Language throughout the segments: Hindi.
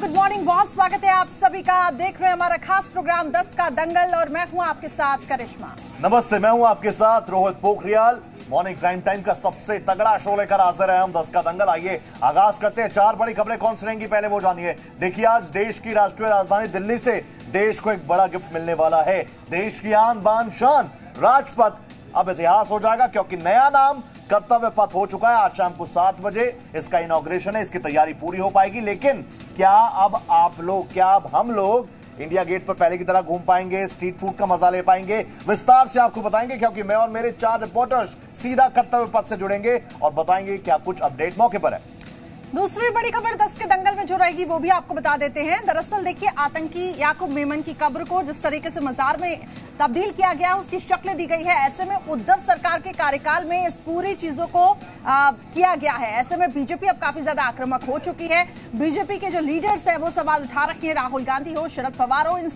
गुड मॉर्निंग बॉस, स्वागत है आप सभी का। आप देख रहे हैं हमारा खास प्रोग्राम 10 का दंगल और मैं हूं आपके साथ करिश्मा। नमस्ते, मैं हूं आपके साथ Rohit Pokhriyal. Morning prime time का सबसे तगड़ा शो लेकर हाजिर है हम 10 का दंगल। आइए आगाज करते हैं। 4 बड़ी खबरें कौन सी रहेंगी पहले वो जानिए। देखिए, आज देश की राष्ट्रीय राजधानी दिल्ली से देश को एक बड़ा गिफ्ट मिलने वाला है। देश की आन बान शान राजपथ अब इतिहास हो जाएगा, क्योंकि नया नाम कर्तव्य पथ हो चुका है। आज शाम को 7 बजे इसका इनॉग्रेशन है। इसकी तैयारी पूरी हो पाएगी, लेकिन क्या अब आप लोग, क्या अब हम लोग इंडिया गेट पर पहले की तरह घूम पाएंगे, स्ट्रीट फूड का मजा ले पाएंगे? विस्तार से आपको बताएंगे, क्योंकि मैं और मेरे 4 रिपोर्टर्स सीधा कर्तव्य पथ से जुड़ेंगे और बताएंगे क्या कुछ अपडेट मौके पर है। दूसरी बड़ी खबर 10 के दंगल में जो रहेगी वो भी आपको बता देते हैं। दरअसल देखिए, आतंकी याकूब मेमन की कब्र को जिस तरीके से मजार में तब्दील किया गया, उसकी शक्ल दी गई है। ऐसे में उद्धव सरकार के कार्यकाल में इस पूरी चीजों को किया गया है। ऐसे में बीजेपी अब काफी ज्यादा आक्रामक हो चुकी है। बीजेपी के जो लीडर्स हैं वो सवाल उठा रखे हैं। राहुल गांधी हो, शरद पवार हो, इन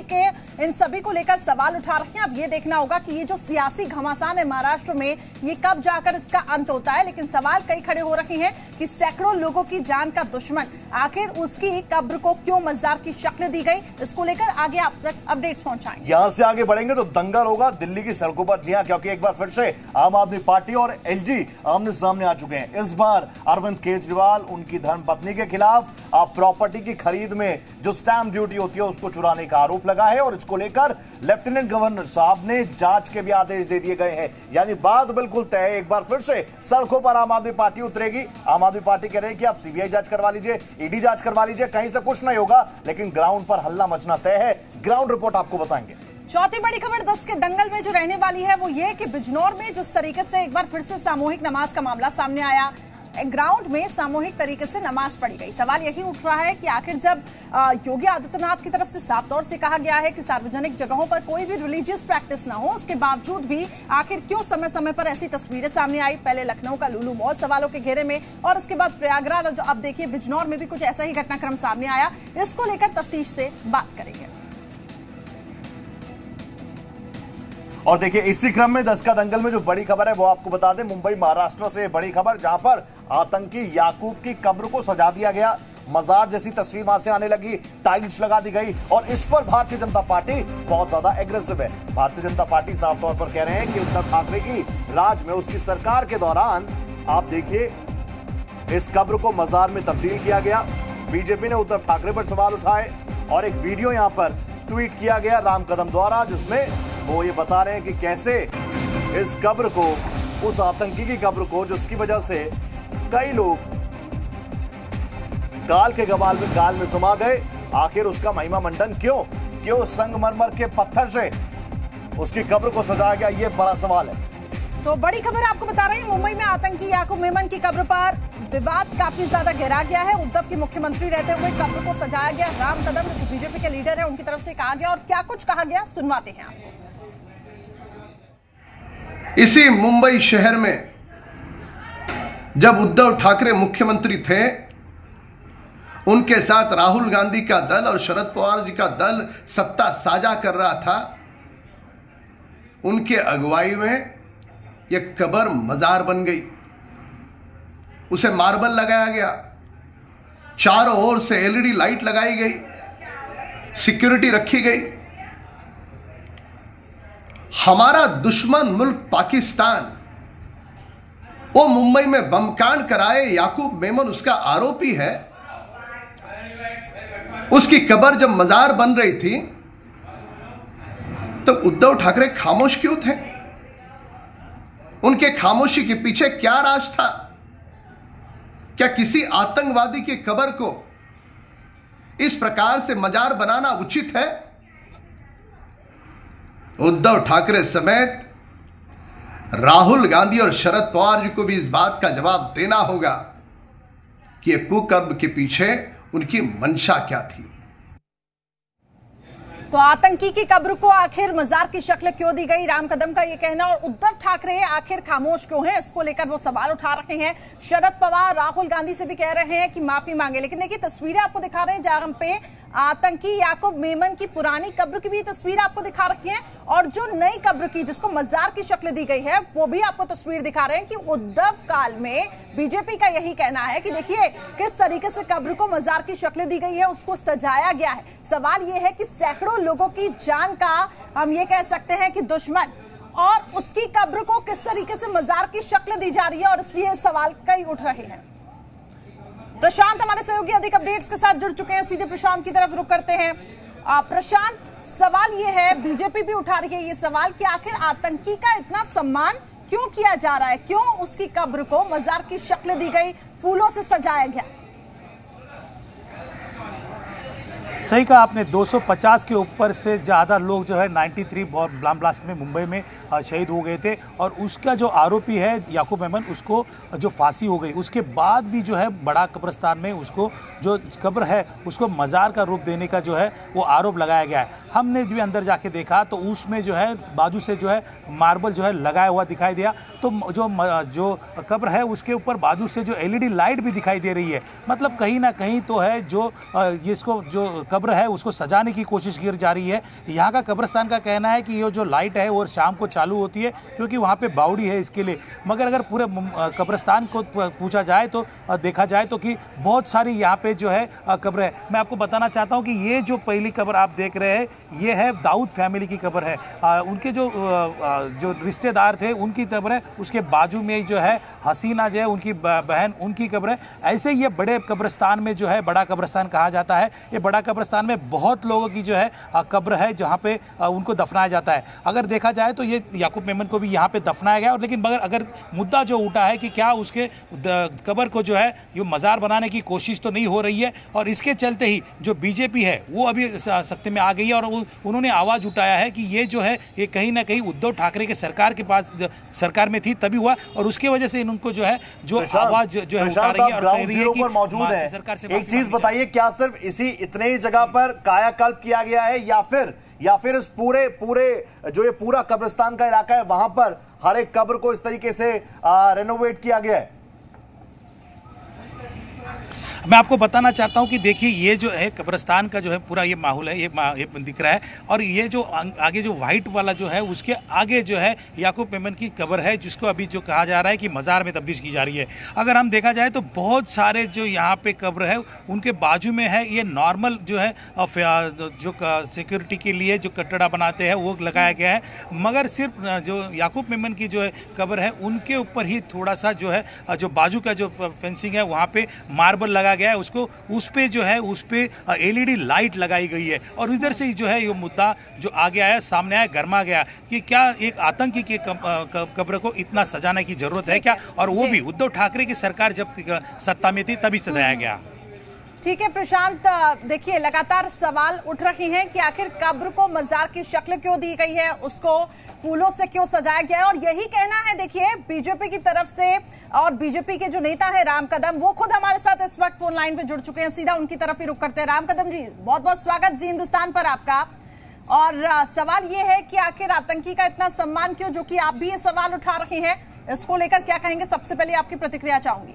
सभी को लेकर सवाल उठा रखे हैं। अब ये देखना होगा कि ये जो सियासी घमासान है महाराष्ट्र में, ये कब जाकर इसका अंत होता है। लेकिन सवाल कई खड़े हो रहे हैं कि सैकड़ों लोगों की जान का दुश्मन, आखिर उसकी कब्र को क्यों मजार की शक्ल दी गई, इसको लेकर आगे आप तक अपडेट्स पहुंचाएंगे। यहां से आगे बढ़ेंगे तो दंगल होगा दिल्ली की सड़कों पर। जी हां, क्योंकि एक बार फिर से आम आदमी पार्टी और एलजी आमने सामने आ चुके हैं। इस बार अरविंद केजरीवाल उनकी धर्मपत्नी के खिलाफ प्रॉपर्टी की खरीद में जो स्टैंप ड्यूटी होती है उसको चुराने का आरोप लगा है, और इसको लेकर लेफ्टिनेंट गवर्नर साहब ने जांच के भी आदेश दे दिए गए हैं। यानी बात बिल्कुल तय है। एक बार फिर से सड़कों पर आम आदमी पार्टी उतरेगी। आम आदमी पार्टी कह रहे हैं कि आप सीबीआई जांच करवा लीजिए, ईडी जांच करवा लीजिए, कहीं से कुछ नहीं होगा, लेकिन ग्राउंड पर हल्ला मचना तय है। ग्राउंड रिपोर्ट आपको बताएंगे। चौथी बड़ी खबर 10 के दंगल में जो रहने वाली है वो ये कि बिजनौर में जिस तरीके से एक बार फिर से सामूहिक नमाज का मामला सामने आया, ग्राउंड में सामूहिक तरीके से नमाज पढ़ी गई। सवाल यही उठ रहा है कि आखिर जब योगी आदित्यनाथ की तरफ से साफ तौर से कहा गया है कि सार्वजनिक जगहों पर कोई भी रिलीजियस प्रैक्टिस ना हो, उसके बावजूद भी आखिर क्यों समय समय पर ऐसी तस्वीरें सामने आई? पहले लखनऊ का लुलू मॉल सवालों के घेरे में, और उसके बाद प्रयागराज, और अब देखिए बिजनौर में भी कुछ ऐसा ही घटनाक्रम सामने आया। इसको लेकर तफ्तीश से बात करेंगे। और देखिए, इसी क्रम में 10 का दंगल में जो बड़ी खबर है वो आपको बता दें। मुंबई महाराष्ट्र से बड़ी खबर, जहां पर आतंकी याकूब की कब्र को सजा दिया गया। मजार जैसी तस्वीर वहां से आने लगी, टाइल्स लगा दी गई, और इस पर भारतीय जनता पार्टी बहुत ज्यादा एग्रेसिव है। भारतीय जनता पार्टी साफ तौर पर कह रहे हैं कि उद्धव ठाकरे की राज में, उसकी सरकार के दौरान आप देखिए इस कब्र को मजार में तब्दील किया गया। बीजेपी ने उद्धव ठाकरे पर सवाल उठाए और एक वीडियो यहां पर ट्वीट किया गया राम कदम द्वारा, जिसमें वो ये बता रहे हैं कि कैसे इस कब्र को, उस आतंकी की कब्र को जिसकी वजह से कई लोग गाल में समा गए, आखिर उसका महिमा मंडन क्यों संगमरमर के पत्थर से उसकी कब्र को सजाया गया, ये बड़ा सवाल है। तो बड़ी खबर आपको बता रहे हैं, मुंबई में आतंकी याकूब मेमन की कब्र पर विवाद काफी ज्यादा गहरा गया है। उद्धव के मुख्यमंत्री रहते हुए कब्र को सजाया गया। राम कदम जो बीजेपी के लीडर है, उनकी तरफ से कहा गया, और क्या कुछ कहा गया सुनवाते हैं आपको। इसी मुंबई शहर में जब उद्धव ठाकरे मुख्यमंत्री थे, उनके साथ राहुल गांधी का दल और शरद पवार जी का दल सत्ता साझा कर रहा था। उनके अगुवाई में यह कब्र मजार बन गई, उसे मार्बल लगाया गया, चारों ओर से एलईडी लाइट लगाई गई, सिक्योरिटी रखी गई। हमारा दुश्मन मुल्क पाकिस्तान, वो मुंबई में बमकांड कराए, याकूब मेमन उसका आरोपी है। उसकी कब्र जब मजार बन रही थी तो उद्धव ठाकरे खामोश क्यों थे? उनके खामोशी के पीछे क्या राज था? क्या किसी आतंकवादी की कब्र को इस प्रकार से मजार बनाना उचित है? उद्धव ठाकरे समेत राहुल गांधी और शरद पवार जी को भी इस बात का जवाब देना होगा कि यह कुकर्म के पीछे उनकी मंशा क्या थी। तो आतंकी की कब्र को आखिर मजार की शक्ल क्यों दी गई, राम कदम का ये कहना, और उद्धव ठाकरे आखिर खामोश क्यों हैं, इसको लेकर वो सवाल उठा रहे हैं। शरद पवार राहुल गांधी से भी कह रहे हैं कि माफी मांगे, लेकिन देखिए तस्वीरें आपको दिखा रहे हैं जहां पे आतंकी याकूब मेमन की पुरानी कब्र की भी तस्वीर आपको दिखा रखी है और जो नई कब्र की जिसको मजार की शक्ल दी गई है वो भी आपको तस्वीर दिखा रहे हैं कि उद्धव काल में बीजेपी का यही कहना है कि देखिए किस तरीके से कब्र को मजार की शक्ल दी गई है, उसको सजाया गया है। सवाल ये है कि सैकड़ों लोगों की जान का हम ये कह सकते हैं कि दुश्मन और उसकी कब्र को किस तरीके से मजार की शक्ल दी जा रही है और इसलिए सवाल कई उठ रहे हैं। प्रशांत हमारे सहयोगी अधिक अपडेट्स के साथ जुड़ चुके हैं, सीधे प्रशांत की तरफ रुख करते हैं। प्रशांत, सवाल ये है, बीजेपी भी उठा रही है ये सवाल कि आखिर आतंकी का इतना सम्मान क्यों किया जा रहा है, क्यों उसकी कब्र को मजार की शक्ल दी गई, फूलों से सजाया गया। सही कहा आपने, 250 के ऊपर से ज़्यादा लोग जो है 93 बम ब्लास्ट में मुंबई में शहीद हो गए थे और उसका जो आरोपी है याकूब मेमन, उसको जो फांसी हो गई, उसके बाद भी जो है बड़ा कब्रिस्तान में उसको जो कब्र है उसको मज़ार का रूप देने का जो है वो आरोप लगाया गया है। हमने भी अंदर जाके देखा तो उसमें जो है बाजू से जो है मार्बल जो है लगाया हुआ दिखाई दिया, तो जो कब्र है उसके ऊपर बाजू से जो LED लाइट भी दिखाई दे रही है। मतलब कहीं ना कहीं तो है जो इसको जो कब्र है उसको सजाने की कोशिश की जा रही है। यहाँ का कब्रिस्तान का कहना है कि ये जो लाइट है वो शाम को चालू होती है क्योंकि वहाँ पे बावड़ी है इसके लिए। मगर अगर पूरे कब्रिस्तान को पूछा जाए तो देखा जाए तो कि बहुत सारी यहाँ पे जो है कब्र है। मैं आपको बताना चाहता हूँ कि ये जो पहली कब्र आप देख रहे हैं ये है दाऊद फैमिली की कब्र है। उनके जो रिश्तेदार थे उनकी कब्र है, उसके बाजू में जो है हसीना जो है उनकी बहन, उनकी कब्र है। ऐसे ये बड़े कब्रिस्तान में जो है बड़ा कब्रिस्तान कहा जाता है। ये बड़ा कब्रिस्तान में बहुत लोगों की जो है कब्र है जहाँ पे उनको दफनाया जाता है। अगर देखा जाए तो ये याकूब मेमन को भी यहाँ पे दफनाया गया, और लेकिन मगर अगर मुद्दा जो उठा है कि क्या उसके कब्र को जो है ये मज़ार बनाने की कोशिश तो नहीं हो रही है, और इसके चलते ही जो बीजेपी है वो अभी सत्ते में आ गई है और उन्होंने आवाज़ उठाया है कि ये जो है ये कहीं ना कहीं उद्धव ठाकरे के सरकार के पास सरकार में थी तभी हुआ, और उसके वजह से इनको जो है जो आवाज़ जो है उठा रही है और कह रही है कि मौजूद है सरकार से। एक चीज बताइए, क्या सिर्फ इसी इतने ही जगह पर कायाकल्प किया गया है या फिर इस पूरे जो ये पूरा कब्रिस्तान का इलाका है वहां पर हर एक कब्र को इस तरीके से रेनोवेट किया गया है? मैं आपको बताना चाहता हूं कि देखिए ये जो है कब्रिस्तान का जो है पूरा ये माहौल है, ये दिख रहा है, और ये जो आगे जो वाइट वाला जो है उसके आगे जो है याकूब मेमन की कब्र है जिसको अभी जो कहा जा रहा है कि मज़ार में तब्दील की जा रही है। अगर हम देखा जाए तो बहुत सारे जो यहाँ पे कब्र है उनके बाजू में है ये नॉर्मल जो है जो सिक्योरिटी के लिए जो कटड़ा बनाते हैं वो लगाया गया है, मगर सिर्फ जो याकूब मेमन की जो है कब्र है उनके ऊपर ही थोड़ा सा जो है जो बाजू का जो फेंसिंग है वहाँ पे मार्बल लगा गया है, उसको उस पे जो है उस पे LED लाइट लगाई गई है, और इधर से जो है ये मुद्दा जो आगे आया सामने आया गरमा गया कि क्या एक आतंकी के कब्र को इतना सजाने की जरूरत है क्या, और वो भी उद्धव ठाकरे की सरकार जब सत्ता में थी तभी सजाया गया। ठीक है प्रशांत, देखिए लगातार सवाल उठ रहे हैं कि आखिर कब्र को मजार की शक्ल क्यों दी गई है, उसको फूलों से क्यों सजाया गया है, और यही कहना है देखिए बीजेपी की तरफ से, और बीजेपी के जो नेता है राम कदम वो खुद हमारे साथ इस वक्त फोन लाइन पे जुड़ चुके हैं, सीधा उनकी तरफ ही रुख करते हैं। राम कदम जी, बहुत बहुत स्वागत जी हिंदुस्तान पर आपका। और सवाल ये है कि आखिर आतंकी का इतना सम्मान क्यों, जो कि आप भी ये सवाल उठा रहे हैं, इसको लेकर क्या कहेंगे? सबसे पहले आपकी प्रतिक्रिया चाहूंगी।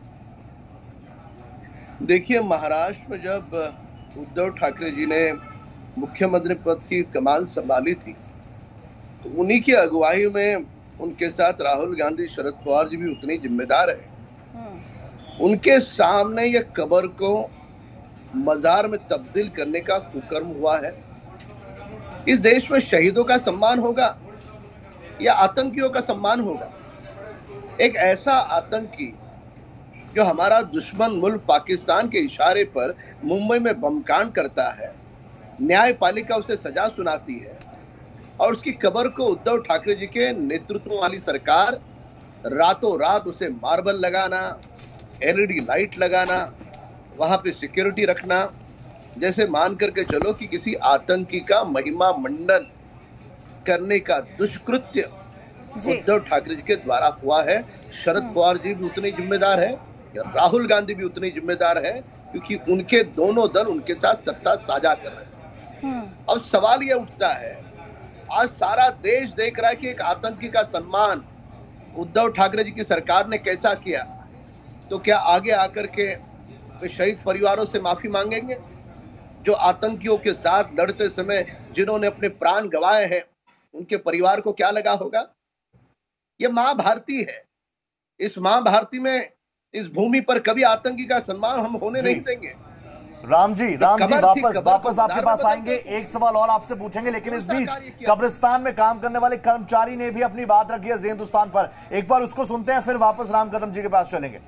देखिए, महाराष्ट्र में जब उद्धव ठाकरे जी ने मुख्यमंत्री पद की कमान संभाली थी तो उन्हीं की अगुवाई में उनके साथ राहुल गांधी, शरद पवार जी भी उतने जिम्मेदार है। उनके सामने ये कब्र को मजार में तब्दील करने का कुकर्म हुआ है। इस देश में शहीदों का सम्मान होगा या आतंकियों का सम्मान होगा? एक ऐसा आतंकी जो हमारा दुश्मन मुल्क पाकिस्तान के इशारे पर मुंबई में बमकांड करता है, न्यायपालिका उसे सजा सुनाती है, और उसकी कब्र को उद्धव ठाकरे जी के नेतृत्व वाली सरकार रातों रात उसे मार्बल लगाना, LED लाइट लगाना, वहां पे सिक्योरिटी रखना, जैसे मान करके चलो कि किसी आतंकी का महिमा मंडन करने का दुष्कृत्य उद्धव ठाकरे जी के द्वारा हुआ है। शरद पवार जी भी उतने जिम्मेदार है, राहुल गांधी भी उतने जिम्मेदार है, क्योंकि उनके दोनों दल उनके साथ सत्ता साझा कर रहे हैं। अब सवाल यह उठता है, आज सारा देश देख रहा है कि एक आतंकी का सम्मान उद्धव ठाकरे जी की सरकार ने कैसा किया, तो क्या आगे आकर के वे शहीद परिवारों से माफी मांगेंगे? जो आतंकियों के साथ लड़ते समय जिन्होंने अपने प्राण गंवाए हैं, उनके परिवार को क्या लगा होगा? ये मां भारती है। इस मां भारती में, इस भूमि पर कभी आतंकी का सम्मान हम होने नहीं देंगे। राम जी वापस आपके पास आएंगे, एक सवाल और आपसे पूछेंगे, लेकिन इस बीच कब्रिस्तान में काम करने वाले कर्मचारी ने भी अपनी बात रखी है हिंदुस्तान पर। एक बार उसको सुनते हैं, फिर वापस राम कदम जी के पास चलेंगे।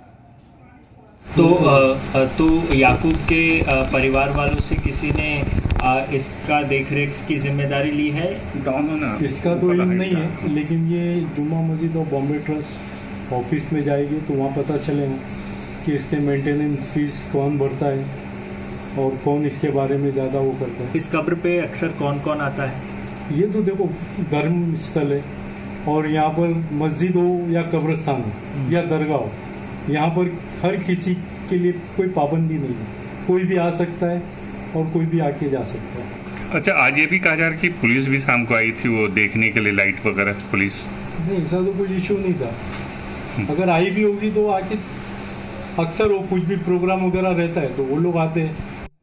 तो याकूब के परिवार वालों से किसी ने इसका देखरेख की जिम्मेदारी ली है? इसका तो इल्म नहीं है, लेकिन ये जुम्मा मस्जिद और बॉम्बे ट्रस्ट ऑफिस में जाएगी तो वहाँ पता चलेगा कि इसके मेंटेनेंस फीस कौन भरता है और कौन इसके बारे में ज़्यादा वो करता है। इस कब्र पे अक्सर कौन कौन आता है? ये तो देखो धर्म स्थल है, और यहाँ पर मस्जिद हो या कब्रिस्तान हो या दरगाह हो, यहाँ पर हर किसी के लिए कोई पाबंदी नहीं है। कोई भी आ सकता है और कोई भी आके जा सकता है। अच्छा, आज ये भी कहा जा रहा है कि पुलिस भी शाम को आई थी वो देखने के लिए, लाइट वगैरह पुलिस? नहीं, ऐसा तो कोई इशू नहीं था। अगर आई भी होगी तो आके, अक्सर वो कुछ भी प्रोग्राम वगैरह रहता है तो वो लोग आते हैं।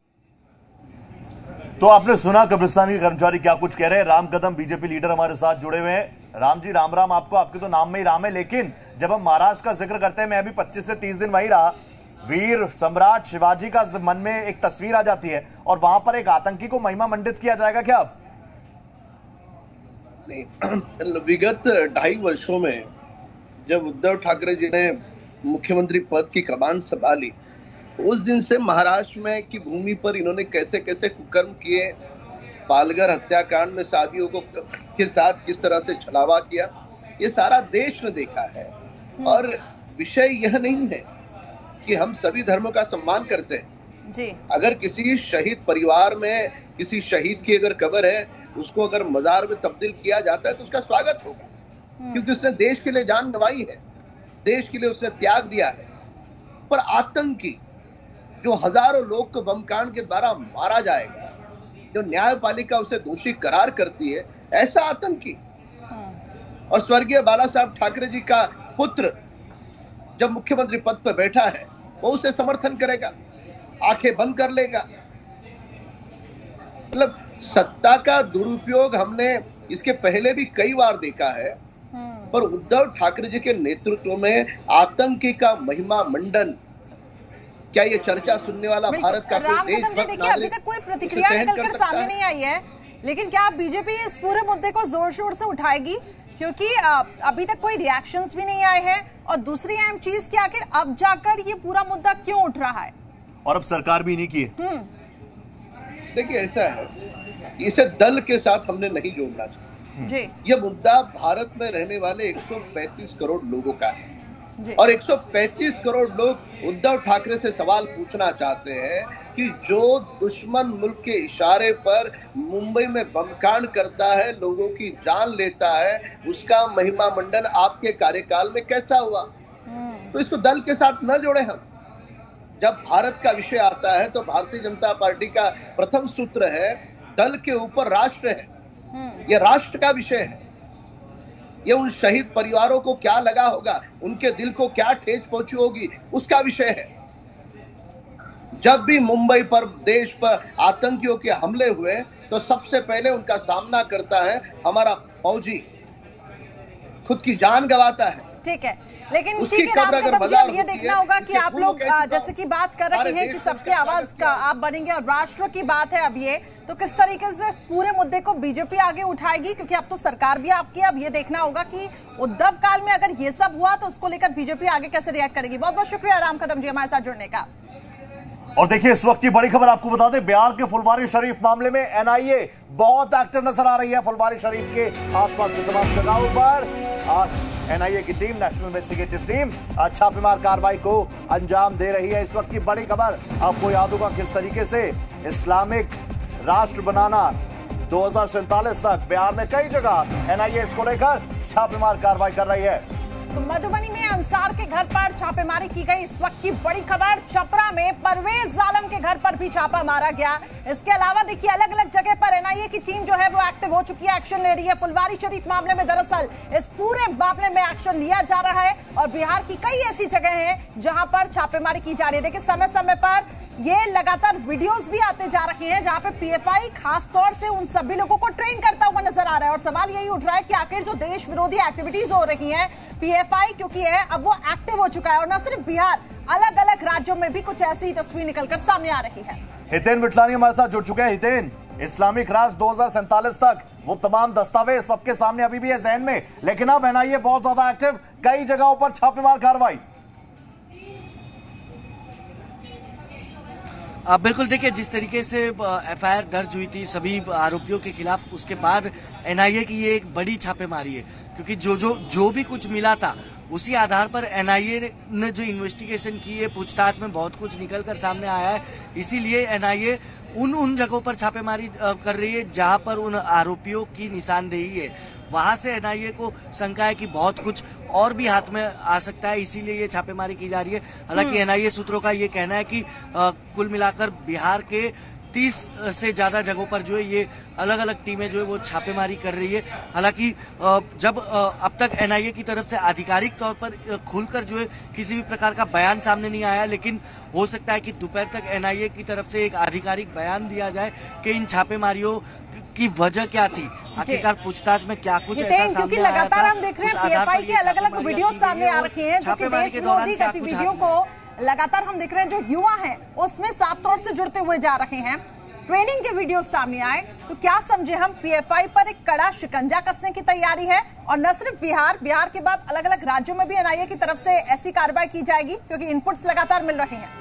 तो आपने सुना कब्रिस्तान के कर्मचारी क्या कुछ कह रहे हैं। राम कदम बीजेपी लीडर हमारे साथ जुड़े हुए हैं। राम जी राम राम आपको, आपके तो नाम में ही राम है, लेकिन जब हम महाराष्ट्र का जिक्र करते हैं, मैं अभी 25 से 30 दिन वहीं रहा, वीर सम्राट शिवाजी का मन में एक तस्वीर आ जाती है और वहां पर एक आतंकी को महिमा मंडित किया जाएगा क्या अब? विगत 2.5 वर्षों में जब उद्धव ठाकरे जी ने मुख्यमंत्री पद की कमान संभाली, उस दिन से महाराष्ट्र में की भूमि पर इन्होंने कैसे कैसे कुकर्म किए, पालघर हत्याकांड में शादियों को के साथ किस तरह से छलावा किया, ये सारा देश ने देखा है। और विषय यह नहीं है कि हम सभी धर्मों का सम्मान करते हैं जी। अगर किसी शहीद परिवार में किसी शहीद की अगर कब्र है, उसको अगर मजार में तब्दील किया जाता है तो उसका स्वागत होगा, क्योंकि उसने देश के लिए जान गंवाई है, देश के लिए उसने त्याग दिया है। पर आतंकी जो हजारों लोग को बमकांड के द्वारा मारा जाएगा, जो न्यायपालिका उसे दोषी करार करती है, ऐसा आतंकी। और स्वर्गीय बाला साहब ठाकरे जी का पुत्र जब मुख्यमंत्री पद पर बैठा है, वो उसे समर्थन करेगा, आंखें बंद कर लेगा। मतलब सत्ता का दुरुपयोग हमने इसके पहले भी कई बार देखा है, पर उद्धव ठाकरे जी के नेतृत्व में आतंकी का महिमा मंडन, क्या ये चर्चा सुनने वाला भारत का कोई देशभक्त देखिए, अभी तक कोई प्रतिक्रिया निकलकर सामने नहीं आई है, लेकिन क्या बीजेपी इस पूरे मुद्दे को जोर शोर से उठाएगी? क्योंकि अभी तक कोई रिएक्शंस भी नहीं आए हैं, और दूसरी अहम चीज कि आखिर अब जाकर ये पूरा मुद्दा क्यों उठ रहा है, और अब सरकार भी नहीं की है। देखिए, ऐसा है, इसे दल के साथ हमने नहीं जोड़ना चाहिए जी। ये मुद्दा भारत में रहने वाले 135 करोड़ लोगों का है, और 135 करोड़ लोग उद्धव ठाकरे से सवाल पूछना चाहते हैं कि जो दुश्मन मुल्क के इशारे पर मुंबई में बमकांड करता है, लोगों की जान लेता है, उसका महिमा मंडन आपके कार्यकाल में कैसा हुआ? तो इसको दल के साथ न जोड़े हम। जब भारत का विषय आता है तो भारतीय जनता पार्टी का प्रथम सूत्र है, दल के ऊपर राष्ट्र है, यह राष्ट्र का विषय है। ये उन शहीद परिवारों को क्या लगा होगा, उनके दिल को क्या ठेस पहुंची होगी, उसका विषय है। जब भी मुंबई पर, देश पर आतंकियों के हमले हुए, तो सबसे पहले उनका सामना करता है हमारा फौजी, खुद की जान गंवाता है। ठीक है, लेकिन ठीक है राम कदम जी, अब ये देखना होगा कि आप लोग जैसे कि बात कर रहे हैं कि सबकी आवाज का आप बनेंगे और राष्ट्र की बात है, अब ये तो किस तरीके से पूरे मुद्दे को बीजेपी आगे उठाएगी, क्योंकि अब तो सरकार भी आपकी। अब ये देखना होगा कि उद्धव काल में अगर ये सब हुआ तो उसको लेकर बीजेपी आगे कैसे रिएक्ट करेगी। बहुत बहुत शुक्रिया राम कदम जी हमारे साथ जुड़ने का। और देखिए, इस वक्त की बड़ी खबर आपको बता दें, बिहार के फुलवारी शरीफ मामले में एनआईए बहुत एक्टिव नजर आ रही है। फुलवारी शरीफ के आसपास के तमाम जगहों पर एनआईए की टीम, नेशनल इन्वेस्टिगेटिव टीम, छापेमार कार्रवाई को अंजाम दे रही है। इस वक्त की बड़ी खबर आपको याद होगा किस तरीके से इस्लामिक राष्ट्र बनाना 2047 तक बिहार में कई जगह एनआईए इसको लेकर छापेमार कार्रवाई कर रही है। तो मधुबनी में अंसार के घर पर छापेमारी की गई। इस वक्त की बड़ी खबर, छपरा में परवेज आलम के घर पर भी छापा मारा गया। इसके अलावा देखिए, अलग अलग जगह पर एनआईए की टीम जो है वो एक्टिव हो चुकी है, एक्शन ले रही है। फुलवारी शरीफ मामले में दरअसल इस पूरे मामले में एक्शन लिया जा रहा है और बिहार की कई ऐसी जगह हैं जहां पर छापेमारी की जा रही है। देखिए, समय समय पर ये लगातार वीडियोस भी आते जा रहे हैं जहां पे पीएफआई खास तौर से उन सभी लोगों को ट्रेन करता हुआ नजर आ रहा है। और सवाल यही उठ रहा है कि आखिर जो देश विरोधी एक्टिविटीज हो रही हैं, पीएफआई क्योंकि है अब वो एक्टिव हो चुका है, और न सिर्फ बिहार, अलग अलग राज्यों में भी कुछ ऐसी तस्वीर निकलकर सामने आ रही है। हितेन विटलानी हमारे साथ जुड़ चुके हैं। हितेन, इस्लामिक राष्ट्र 2047 तक वो तमाम दस्तावेज सबके सामने अभी भी है जहन में, लेकिन अब एनआईए बहुत ज्यादा एक्टिव, कई जगहों पर छापेमार कार्रवाई। बिल्कुल, देखिए जिस तरीके से एफआईआर दर्ज हुई थी सभी आरोपियों के खिलाफ, उसके बाद एनआईए की ये एक बड़ी छापेमारी है, क्योंकि जो भी कुछ मिला था उसी आधार पर एनआईए ने जो इन्वेस्टिगेशन की है, पूछताछ में बहुत कुछ निकलकर सामने आया है। इसीलिए एनआईए उन जगहों पर छापेमारी कर रही है जहां पर उन आरोपियों की निशानदेही है। वहां से एनआईए को शंका है कि बहुत कुछ और भी हाथ में आ सकता है, इसीलिए ये छापेमारी की जा रही है। हालांकि एनआईए सूत्रों का ये कहना है कि कुल मिलाकर बिहार के 30 से ज्यादा जगहों पर जो है ये अलग अलग टीमें जो है वो छापेमारी कर रही है। हालांकि जब अब तक एनआईए की तरफ से आधिकारिक तौर पर खुलकर जो है किसी भी प्रकार का बयान सामने नहीं आया, लेकिन हो सकता है कि दोपहर तक एनआईए की तरफ से एक आधिकारिक बयान दिया जाए कि इन छापेमारियों की वजह क्या थी, आखिरकार पूछताछ में क्या कुछ ऐसा सामने क्योंकि लगातार हम देख रहे हैं पीएफआई के अलग अलग वीडियो सामने आ रखे हैं जो कि देश विरोधी गतिविधियों को लगातार हम देख रहे हैं, जो युवा हैं उसमें साफ तौर से जुड़ते हुए जा रहे हैं। ट्रेनिंग के वीडियो सामने आए तो क्या समझे हम, पीएफआई पर एक कड़ा शिकंजा कसने की तैयारी है, और न सिर्फ बिहार के बाद अलग अलग राज्यों में भी एनआईए की तरफ से ऐसी कार्रवाई की जाएगी, क्योंकि इनपुट्स लगातार मिल रहे हैं।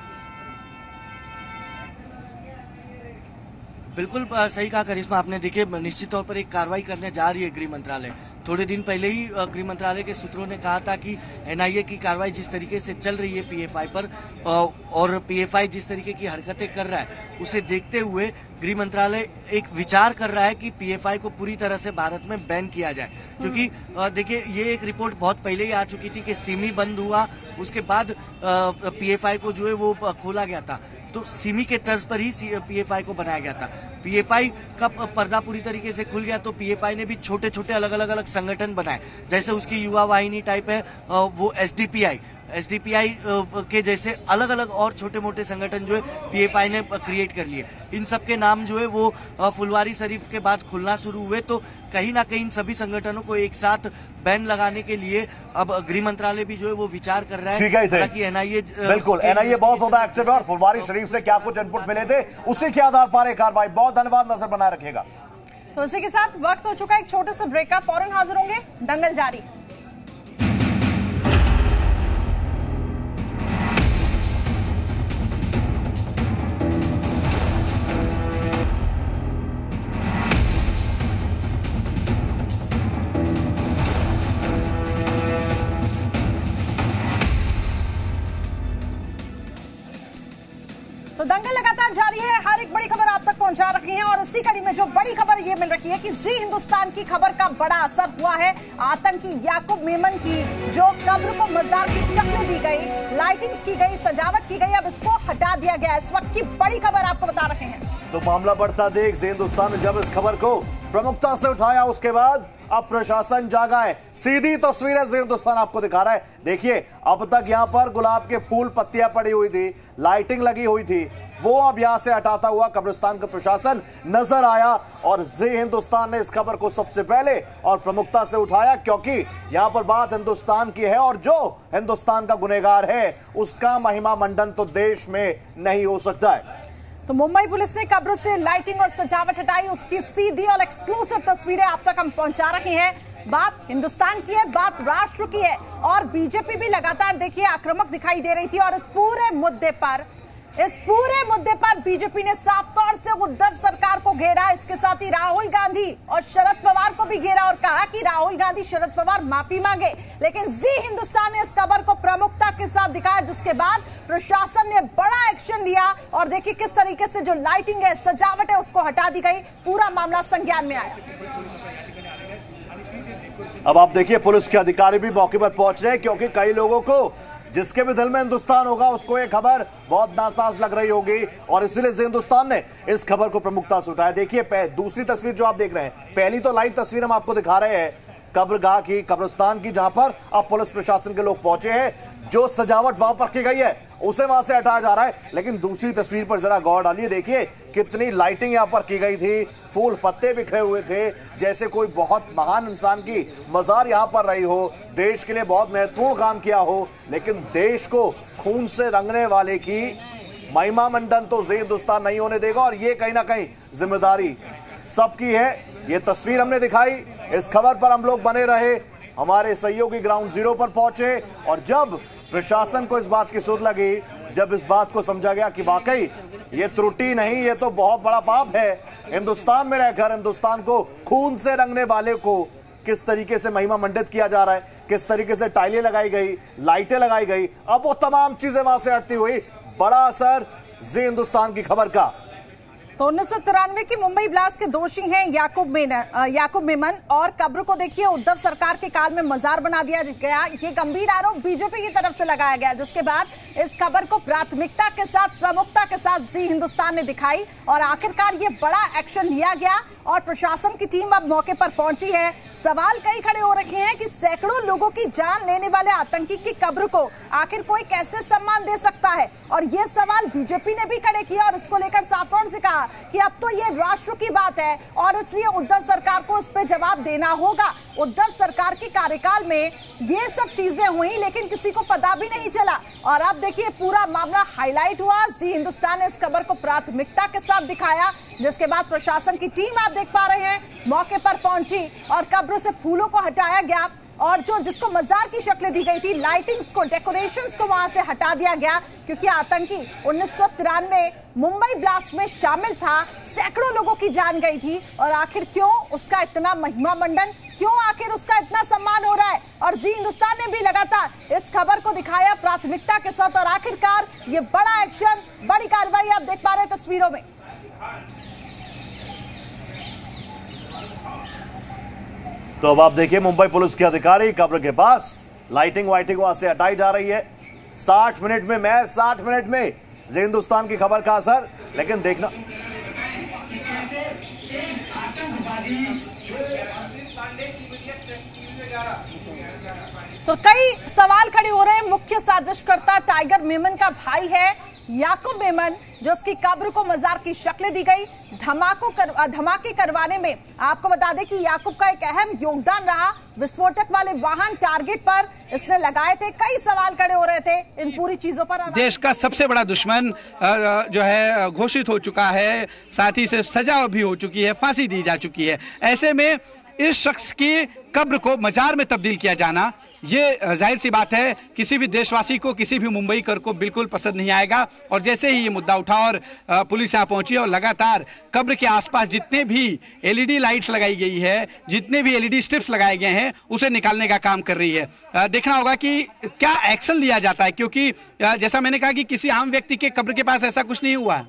बिल्कुल सही कहा करिश्मा आपने। देखिए निश्चित तौर पर एक कार्रवाई करने जा रही है गृह मंत्रालय। थोड़े दिन पहले ही गृह मंत्रालय के सूत्रों ने कहा था कि एनआईए की कार्रवाई जिस तरीके से चल रही है पीएफआई पर, और पीएफआई जिस तरीके की हरकतें कर रहा है, उसे देखते हुए गृह मंत्रालय एक विचार कर रहा है कि पीएफआई को पूरी तरह से भारत में बैन किया जाए। क्योंकि देखिए ये एक रिपोर्ट बहुत पहले ही आ चुकी थी कि सिमी बंद हुआ, उसके बाद पीएफआई को जो है वो खोला गया था, तो सिमी के तर्ज पर ही पीएफआई को बनाया गया था। पीएफआई का पर्दा पूरी तरीके से खुल गया तो पीएफआई ने भी छोटे छोटे अलग अलग संगठन बनाए, जैसे उसकी युवा वाहिनी टाइप है वो एसडीपीआई के जैसे अलग अलग और छोटे मोटे संगठन जो है पीएफआई ने क्रिएट कर लिए। इन सब के नाम जो है वो फुलवारी शरीफ के बाद खुलना शुरू हुए, तो कहीं ना कहीं सभी संगठनों को एक साथ बैन लगाने के लिए अब गृह मंत्रालय भी जो है वो विचार कर रहा है। ठीक है, ताकि एनआईए बिल्कुल एनआईए बहुत ज्यादा एक्टिव है और फुलवारी शरीफ से क्या कुछ इनपुट मिले थे उसी के आधार पर एक कार्रवाई। बहुत धन्यवाद, नजर बनाए रखिएगा। तो इसी के साथ वक्त हो चुका है एक छोटे से ब्रेक का, फौरन हाजिर होंगे, दंगल जारी। तो दंगल लगातार जारी है, हर एक बड़ी खबर आप तक पहुंचा रहे हैं, और इसी कड़ी में जो बड़ी खबर ये मिल रही है कि जी हिंदुस्तान की खबर का बड़ा असर हुआ है। आतंकी याकूब मेमन की जो कब्र को मजार की शक्ल दी गई, लाइटिंग्स की गई, सजावट की गई, अब इसको हटा दिया गया। इस वक्त की बड़ी खबर आपको बता रहे हैं। तो मामला बढ़ता देख जी हिंदुस्तान ने जब इस खबर को प्रमुखता से उठाया, उसके बाद अब प्रशासन जागा है। सीधी तस्वीरें जी हिंदुस्तान आपको दिखा रहा है। देखिए अब तक यहां पर गुलाब के फूल पत्तियां पड़ी हुई थी, लाइटिंग लगी हुई थी, वो अब यहां से हटाता हुआ कब्रिस्तान का प्रशासन नजर आया, और जी हिंदुस्तान ने इस खबर को सबसे पहले और प्रमुखता से उठाया, क्योंकि यहां पर बात हिंदुस्तान की है, और जो हिंदुस्तान का गुनहगार है उसका महिमा मंडन तो देश में नहीं हो सकता है। तो मुंबई पुलिस ने कब्र से लाइटिंग और सजावट हटाई, उसकी सीधी और एक्सक्लूसिव तस्वीरें आप तक हम पहुंचा रहे हैं। बात हिंदुस्तान की है, बात राष्ट्र की है, और बीजेपी भी लगातार देखिए आक्रामक दिखाई दे रही थी, और इस पूरे मुद्दे पर बीजेपी ने साफ तौर से उद्धव सरकार को घेरा, इसके साथ ही राहुल गांधी और शरद पवार को भी घेरा, और कहा कि राहुल गांधी शरद पवार माफी मांगे। लेकिन जी हिंदुस्तान ने इस खबर को प्रमुखता के साथ दिखाया, जिसके बाद प्रशासन ने बड़ा एक्शन लिया, और देखिए किस तरीके से जो लाइटिंग है, सजावट है, उसको हटा दी गई, पूरा मामला संज्ञान में आया। अब आप देखिए पुलिस के अधिकारी भी मौके पर पहुंच रहे हैं, क्योंकि कई लोगों को जिसके भी दिल में हिंदुस्तान होगा उसको ये खबर बहुत नासाज लग रही होगी, और इसलिए हिंदुस्तान ने इस खबर को प्रमुखता से उठाया। देखिए दूसरी तस्वीर जो आप देख रहे हैं, पहली तो लाइव तस्वीर हम आपको दिखा रहे हैं कब्रगाह की, कब्रिस्तान की, जहां पर अब पुलिस प्रशासन के लोग पहुंचे हैं। जो सजावट वहां पर की गई है उसे वहां से हटाया जा रहा है। लेकिन दूसरी तस्वीर पर जरा गौर डालिए, देखिए कितनी लाइटिंग यहां पर की गई थी, फूल पत्ते बिखरे हुए थे, जैसे कोई बहुत महान इंसान की मजार यहां पर रही हो, देश के लिए बहुत महत्वपूर्ण काम किया हो। लेकिन देश को खून से रंगने वाले की महिमा मंडन तो जी हिंदुस्तान नहीं होने देगा, और ये कहीं ना कहीं जिम्मेदारी सबकी है। ये तस्वीर हमने दिखाई, इस खबर पर हम लोग बने रहे, हमारे सहयोगी ग्राउंड जीरो पर पहुंचे, और जब प्रशासन को इस बात की सुध लगी, जब इस बात को समझा गया कि वाकई ये त्रुटि नहीं, ये तो बहुत बड़ा पाप है, हिंदुस्तान में रहकर हिंदुस्तान को खून से रंगने वाले को किस तरीके से महिमा मंडित किया जा रहा है, किस तरीके से टाइलें लगाई गई, लाइटें लगाई गई, अब वो तमाम चीजें वहां से हटती हुई, बड़ा असर जी हिंदुस्तान की खबर का। तो 1993 की मुंबई ब्लास्ट के दोषी हैं याकूब मेमन, और कब्र को देखिए उद्धव सरकार के काल में मजार बना दिया गया। ये गंभीर आरोप बीजेपी की तरफ से लगाया गया, जिसके बाद इस खबर को प्राथमिकता के साथ, प्रमुखता के साथ जी हिंदुस्तान ने दिखाई, और आखिरकार ये बड़ा एक्शन लिया गया और प्रशासन की टीम अब मौके पर पहुंची है। सवाल कई खड़े हो रखे हैं कि सैकड़ों लोगों की जान लेने वाले आतंकी की कब्र को आखिर कोई कैसे सम्मान दे सकता है, और ये सवाल बीजेपी ने भी खड़े किया, और इसको लेकर साफ तौर से कहा कि अब तो ये राष्ट्र की बात है और इसलिए उद्धव सरकार को इस पे जवाब देना होगा। उद्धव सरकार के कार्यकाल में ये सब चीजें हुई, लेकिन किसी को पता भी नहीं चला, और अब देखिए पूरा मामला हाईलाइट हुआ। जी हिंदुस्तान ने इस खबर को प्राथमिकता के साथ दिखाया, जिसके बाद प्रशासन की टीम आप देख पा रहे हैं मौके पर पहुंची और कब्र से फूलों को हटाया गया, और जो जिसको मजार की शक्ल दी गई थी, लाइटिंग्स को, डेकोरेशंस को वहां से हटा दिया गया, क्योंकि आतंकी 1993 मुंबई ब्लास्ट में शामिल था, सैकड़ों लोगों की जान गई थी, और आखिर क्यों उसका इतना महिमा मंडन, क्यों आखिर उसका इतना सम्मान हो रहा है। और जी हिंदुस्तान ने भी लगातार इस खबर को दिखाया प्राथमिकता के साथ, और आखिरकार ये बड़ा एक्शन, बड़ी कार्रवाई आप देख पा रहे हैं तस्वीरों में। तो अब आप देखिए मुंबई पुलिस के अधिकारी कब्र के पास लाइटिंग वाइटिंग वहां से हटाई जा रही है। 60 मिनट में मैच, 60 मिनट में जी हिंदुस्तान की खबर का असर। लेकिन देखना तो कई सवाल खड़े हो रहे हैं। मुख्य साजिशकर्ता टाइगर मेमन का भाई है याकूब मेमन, जो उसकी कब्र को मजार की शक्ल दी गई। धमाके करवाने में आपको बता दें कि याकूब का एक अहम योगदान रहा। विस्फोटक वाले वाहन टारगेट पर इसने लगाए थे। कई सवाल खड़े हो रहे थे इन पूरी चीजों पर। देश का सबसे बड़ा दुश्मन जो है घोषित हो चुका है, साथ ही से सजा भी हो चुकी है, फांसी दी जा चुकी है। ऐसे में इस शख्स की कब्र को मजार में तब्दील किया जाना, ये जाहिर सी बात है किसी भी देशवासी को, किसी भी मुंबईकर को बिल्कुल पसंद नहीं आएगा। और जैसे ही ये मुद्दा उठा और पुलिस यहाँ पहुंची और लगातार कब्र के आसपास जितने भी एलईडी लाइट्स लगाई गई है, जितने भी एलईडी स्ट्रिप्स लगाए गए हैं, उसे निकालने का काम कर रही है। देखना होगा कि क्या एक्शन लिया जाता है, क्योंकि जैसा मैंने कहा कि किसी आम व्यक्ति के कब्र के पास ऐसा कुछ नहीं हुआ है।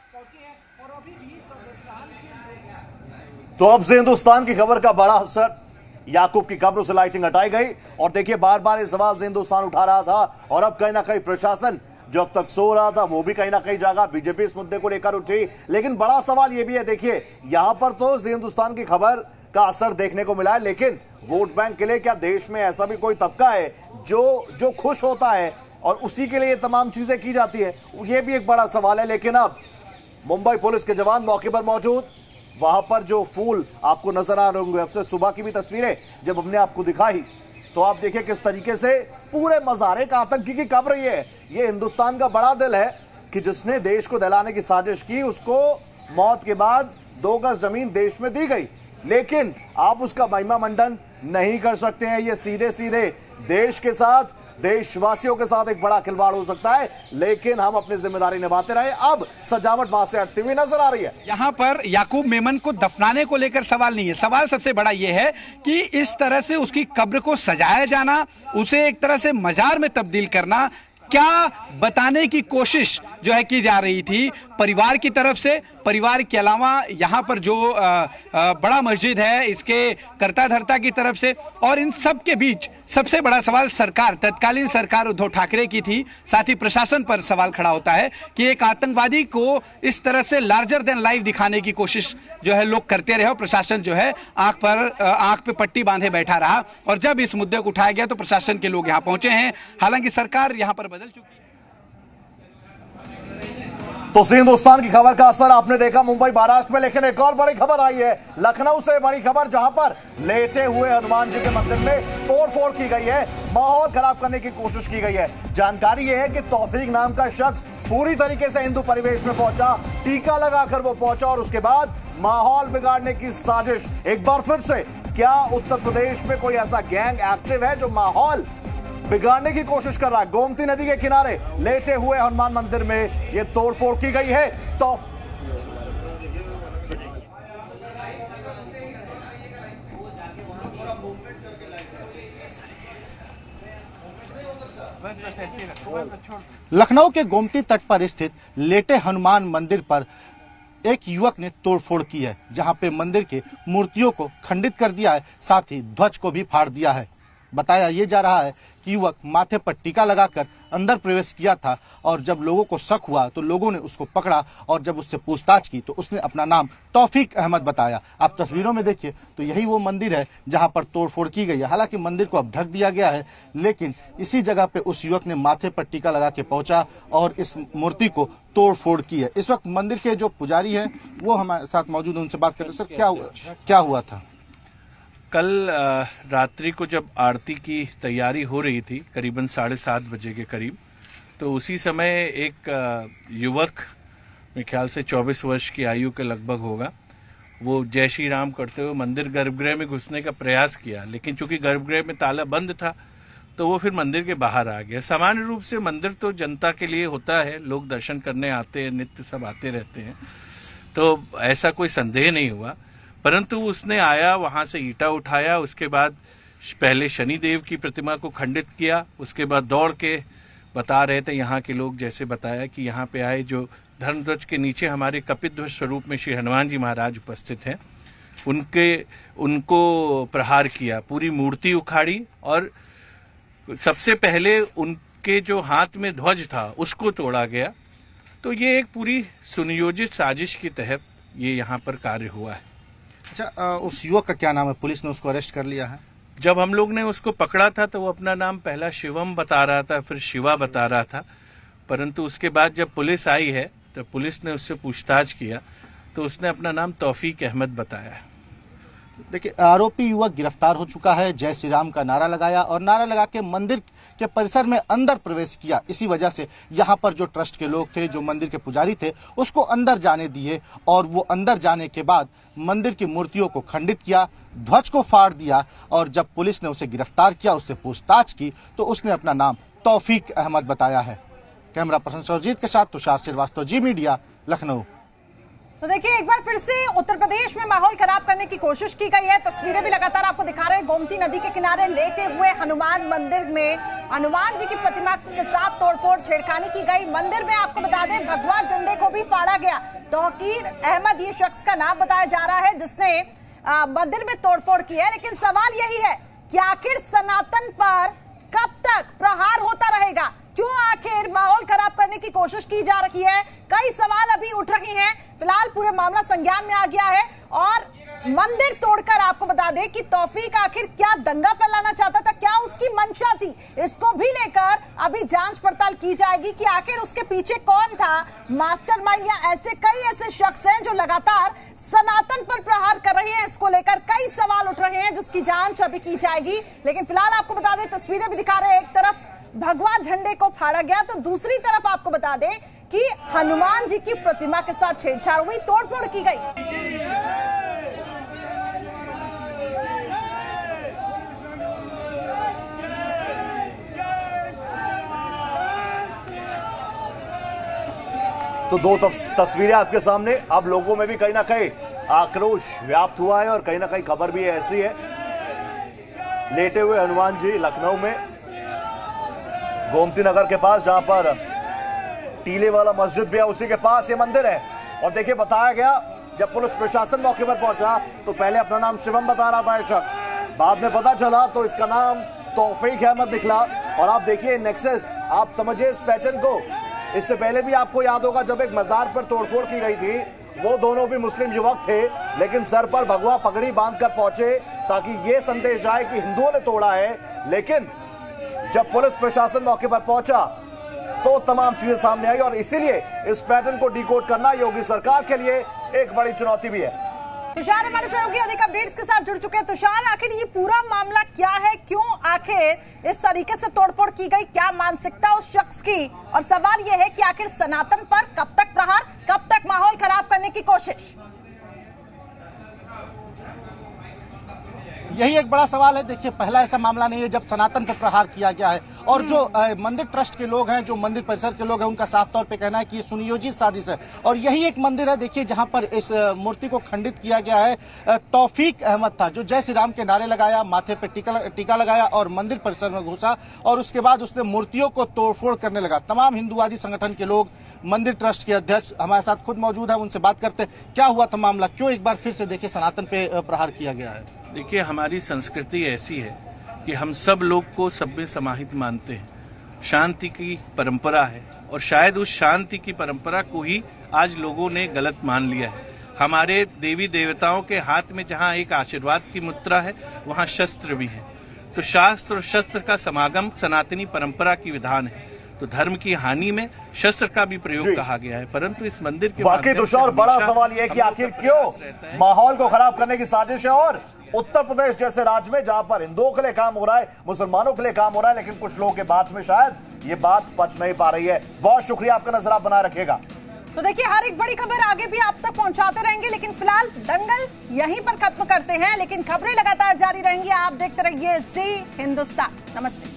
तो अब से हिंदुस्तान की खबर का बड़ा असर, याकूब की कब्र से लाइटिंग हटाई गई, और देखिए बार बार ये सवाल हिंदुस्तान उठा रहा था, और अब कहीं ना कहीं प्रशासन जो अब तक सो रहा था वो भी कहीं ना कहीं जागा। बीजेपी इस मुद्दे को लेकर उठी, लेकिन बड़ा सवाल ये भी है, देखिए यहां पर तो हिंदुस्तान की खबर का असर देखने को मिला है, लेकिन वोट बैंक के लिए क्या देश में ऐसा भी कोई तबका है जो खुश होता है और उसी के लिए ये तमाम चीजें की जाती है? ये भी एक बड़ा सवाल है। लेकिन अब मुंबई पुलिस के जवान मौके पर मौजूद, वहां पर जो फूल आपको नजर आ रहे होंगे, अब से सुबह की भी तस्वीरें जब हमने आपको दिखाई, तो आप देखिए किस तरीके से पूरे मजारे का आतंकी की कब्र ये हिंदुस्तान का बड़ा दिल है कि जिसने देश को दहलाने की साजिश की, उसको मौत के बाद 2 गज जमीन देश में दी गई, लेकिन आप उसका महिमा मंडन नहीं कर सकते हैं। ये सीधे सीधे देश के साथ, देशवासियों के साथ एक बड़ा खिलवाड़ हो सकता है, लेकिन हम अपनी जिम्मेदारी निभाते रहे। अब सजावट वहां से हटती हुई नजर आ रही है। यहाँ पर याकूब मेमन को दफनाने को लेकर सवाल नहीं है, सवाल सबसे बड़ा यह है कि इस तरह से उसकी कब्र को सजाया जाना, उसे एक तरह से मजार में तब्दील करना, क्या बताने की कोशिश जो है की जा रही थी परिवार की तरफ से। परिवार के अलावा यहाँ पर जो बड़ा मस्जिद है, इसके कर्ता धर्ता की तरफ से, और इन सब के बीच सबसे बड़ा सवाल सरकार, तत्कालीन सरकार उद्धव ठाकरे की थी। साथ ही प्रशासन पर सवाल खड़ा होता है कि एक आतंकवादी को इस तरह से लार्जर देन लाइफ दिखाने की कोशिश जो है लोग करते रहे, और प्रशासन जो है आंख पे पट्टी बांधे बैठा रहा। और जब इस मुद्दे को उठाया गया तो प्रशासन के लोग यहाँ पहुंचे हैं। हालांकि सरकार यहाँ पर बदल चुकी है। तो हिंदुस्तान की खबर का असर आपने देखा मुंबई महाराष्ट्र में, लेकिन एक और बड़ी खबर आई है लखनऊ से, बड़ी खबर जहां पर लेटे हुए हनुमान जी के मंदिर में तोड़फोड़ की गई है, माहौल खराब करने की कोशिश की गई है। जानकारी यह है कि तौफीक नाम का शख्स पूरी तरीके से हिंदू परिवेश में पहुंचा, टीका लगाकर वो पहुंचा और उसके बाद माहौल बिगाड़ने की साजिश। एक बार फिर से क्या उत्तर प्रदेश में कोई ऐसा गैंग एक्टिव है जो माहौल बिगाड़ने की कोशिश कर रहा है? गोमती नदी के किनारे लेटे हुए हनुमान मंदिर में यह तोड़फोड़ की गई है। तो लखनऊ के गोमती तट पर स्थित लेटे हनुमान मंदिर पर एक युवक ने तोड़फोड़ की है, जहां पे मंदिर के मूर्तियों को खंडित कर दिया है, साथ ही ध्वज को भी फाड़ दिया है। बताया ये जा रहा है कि युवक माथे पर टीका लगाकर अंदर प्रवेश किया था और जब लोगों को शक हुआ तो लोगों ने उसको पकड़ा और जब उससे पूछताछ की तो उसने अपना नाम तौफीक अहमद बताया। आप तस्वीरों में देखिए तो यही वो मंदिर है जहां पर तोड़फोड़ की गई है। हालांकि मंदिर को अब ढक दिया गया है, लेकिन इसी जगह पे उस युवक ने माथे पर टीका लगा के पहुंचा और इस मूर्ति को तोड़फोड़ की है। इस वक्त मंदिर के जो पुजारी है वो हमारे साथ मौजूद है, उनसे बात करते। सर क्या हुआ था? कल रात्रि को जब आरती की तैयारी हो रही थी करीबन 7:30 बजे के करीब, तो उसी समय एक युवक, मेरे ख्याल से 24 वर्ष की आयु के लगभग होगा, वो जय श्री राम करते हुए मंदिर गर्भगृह में घुसने का प्रयास किया, लेकिन चूंकि गर्भगृह में ताला बंद था तो वो फिर मंदिर के बाहर आ गया। सामान्य रूप से मंदिर तो जनता के लिए होता है, लोग दर्शन करने आते हैं, नित्य सब आते रहते हैं, तो ऐसा कोई संदेह नहीं हुआ। परंतु उसने आया, वहां से ईंटा उठाया, उसके बाद पहले शनिदेव की प्रतिमा को खंडित किया, उसके बाद दौड़ के बता रहे थे यहाँ के लोग, जैसे बताया कि यहाँ पे आए जो धर्मध्वज के नीचे हमारे कपिध्वज स्वरूप में श्री हनुमान जी महाराज उपस्थित हैं, उनको प्रहार किया, पूरी मूर्ति उखाड़ी और सबसे पहले उनके जो हाथ में ध्वज था उसको तोड़ा गया। तो ये एक पूरी सुनियोजित साजिश के तहत ये यहाँ पर कार्य हुआ है। अच्छा, उस युवक का क्या नाम है? पुलिस ने उसको अरेस्ट कर लिया है? जब हम लोग ने उसको पकड़ा था तो वो अपना नाम पहला शिवम बता रहा था, फिर शिवा बता रहा था, परंतु उसके बाद जब पुलिस आई है तो पुलिस ने उससे पूछताछ किया तो उसने अपना नाम तौफीक अहमद बताया। देखिए, आरोपी युवक गिरफ्तार हो चुका है। जय श्री राम का नारा लगाया और नारा लगा के मंदिर के परिसर में अंदर प्रवेश किया। इसी वजह से यहाँ पर जो ट्रस्ट के लोग थे, जो मंदिर के पुजारी थे, उसको अंदर जाने दिए और वो अंदर जाने के बाद मंदिर की मूर्तियों को खंडित किया, ध्वज को फाड़ दिया और जब पुलिस ने उसे गिरफ्तार किया, उससे पूछताछ की तो उसने अपना नाम तौफीक अहमद बताया है। कैमरा पर्सन सरजीत के साथ तुषार श्रीवास्तव, जी मीडिया, लखनऊ। तो देखिए, एक बार फिर से उत्तर प्रदेश में माहौल खराब करने की कोशिश की गई है। तस्वीरें भी लगातार आपको दिखा रहे हैं। गोमती नदी के किनारे लेटे हुए हनुमान मंदिर में हनुमान जी की प्रतिमा के साथ तोड़फोड़ छेड़खानी की गई। मंदिर में आपको बता दें भगवा झंडे को भी फाड़ा गया। तौकीर अहमद ये शख्स का नाम बताया जा रहा है जिसने मंदिर में तोड़फोड़ की है। लेकिन सवाल यही है कि आखिर सनातन पर कब तक प्रहार होता रहेगा? क्यों आखिर माहौल खराब करने की कोशिश की जा रही है? कई सवाल अभी उठ रहे हैं। फिलहाल पूरे मामला संज्ञान में आ गया है और मंदिर तोड़कर आपको बता दें कि तौफीक आखिर क्या दंगा फैलाना चाहता था, क्या उसकी मंशा थी, इसको भी लेकर अभी जांच पड़ताल की जाएगी कि आखिर उसके पीछे कौन था, मास्टरमाइंड या ऐसे कई ऐसे शख्स हैं जो लगातार सनातन पर प्रहार कर रहे हैं। इसको लेकर कई सवाल उठ रहे हैं जिसकी जांच अभी की जाएगी। लेकिन फिलहाल आपको बता दें, तस्वीरें भी दिखा रहे हैं, एक तरफ भगवा झंडे को फाड़ा गया तो दूसरी तरफ आपको बता दें कि हनुमान जी की प्रतिमा के साथ छेड़छाड़ हुई, तोड़फोड़ की गई। तो दो तस्वीरें आपके सामने। अब लोगों में भी कहीं ना कहीं आक्रोश व्याप्त हुआ है और कहीं ना कहीं खबर भी ऐसी है। लेटे हुए हनुमान जी लखनऊ में गोमती नगर के पास, जहां पर टीले वाला मस्जिद भी है, उसी के पास ये मंदिर है। और देखिए, बताया गया जब पुलिस प्रशासन मौके पर पहुंचा तो पहले अपना नाम शिवम बता रहा था ये शख्स, बाद में पता चला तो इसका नाम तौफीक अहमद निकला। और आप देखिए नेक्सस, आप समझिए इस पैटर्न को। इससे पहले भी आपको याद होगा जब एक मजार पर तोड़फोड़ की गई थी, वो दोनों भी मुस्लिम युवक थे, लेकिन सर पर भगवा पगड़ी बांधकर पहुंचे ताकि ये संदेश आए कि हिंदुओं ने तोड़ा है। लेकिन जब पुलिस प्रशासन मौके पर पहुंचा तो तो तमाम चीजें सामने आई और इसीलिए इस पैटर्न को डिकोड करना योगी सरकार के लिए एक बड़ी चुनौती भी है। तुषार हमारे सहयोगी अधिक अपडेट्स के साथ जुड़ चुके हैं। तुषार, आखिर ये पूरा मामला क्या है, क्यों आखिर इस तरीके से तोड़फोड़ की गई, क्या मानसिकता उस शख्स की, और सवाल ये है कि आखिर सनातन पर कब तक प्रहार, कब तक माहौल खराब करने की कोशिश? यही एक बड़ा सवाल है। देखिए, पहला ऐसा मामला नहीं है जब सनातन पर प्रहार किया गया है और जो मंदिर ट्रस्ट के लोग हैं, जो मंदिर परिसर के लोग हैं, उनका साफ तौर पे कहना है कि ये सुनियोजित साजिश है। और यही एक मंदिर है, देखिए, जहां पर इस मूर्ति को खंडित किया गया है। तौफीक अहमद था जो जय श्री राम के नारे लगाया, माथे पे टीका लगाया और मंदिर परिसर में घुसा और उसके बाद उसने मूर्तियों को तोड़फोड़ करने लगा। तमाम हिंदुवादी संगठन के लोग, मंदिर ट्रस्ट के अध्यक्ष हमारे साथ खुद मौजूद है, उनसे बात करते हैं क्या हुआ था मामला, क्यों एक बार फिर से देखिए सनातन पे प्रहार किया गया है। देखिए, हमारी संस्कृति ऐसी है कि हम सब लोग को सब में समाहित मानते हैं। शांति की परंपरा है और शायद उस शांति की परंपरा को ही आज लोगों ने गलत मान लिया है। हमारे देवी देवताओं के हाथ में जहां एक आशीर्वाद की मुद्रा है, वहां शस्त्र भी है। तो शास्त्र और शस्त्र का समागम सनातनी परंपरा की विधान है। तो धर्म की हानि में शस्त्र का भी प्रयोग कहा गया है, परंतु इस मंदिर के बाकी तुषार, बड़ा सवाल यह है कि आखिर क्यों माहौल को खराब करने की साजिश है और उत्तर प्रदेश जैसे राज्य में जहां पर हिंदुओं के लिए काम हो रहा है, मुसलमानों के लिए काम हो रहा है, लेकिन कुछ लोगों के बात में शायद ये बात पच नहीं पा रही है। बहुत शुक्रिया, आपका नजर आप बनाए रखिएगा। तो देखिए, हर एक बड़ी खबर आगे भी आप तक पहुंचाते रहेंगे, लेकिन फिलहाल दंगल यहीं पर खत्म करते हैं, लेकिन खबरें लगातार जारी रहेंगी। आप देखते रहिए जी हिंदुस्तान। नमस्ते।